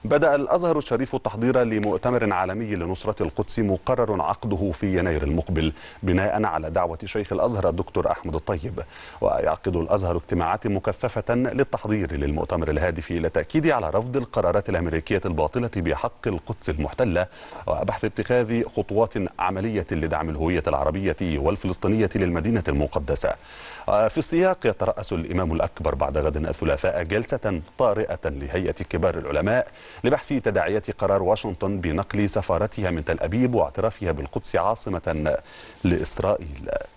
بدأ الأزهر الشريف التحضير لمؤتمر عالمي لنصرة القدس مقرر عقده في يناير المقبل بناء على دعوة شيخ الأزهر الدكتور أحمد الطيب. ويعقد الأزهر اجتماعات مكثفة للتحضير للمؤتمر الهادف إلى التأكيد على رفض القرارات الأمريكية الباطلة بحق القدس المحتلة وبحث اتخاذ خطوات عملية لدعم الهوية العربية والفلسطينية للمدينة المقدسة. في السياق يترأس الإمام الأكبر بعد غد الثلاثاء جلسة طارئة لهيئة كبار العلماء لبحث تداعيات قرار واشنطن بنقل سفارتها من تل أبيب واعترافها بالقدس عاصمة لإسرائيل.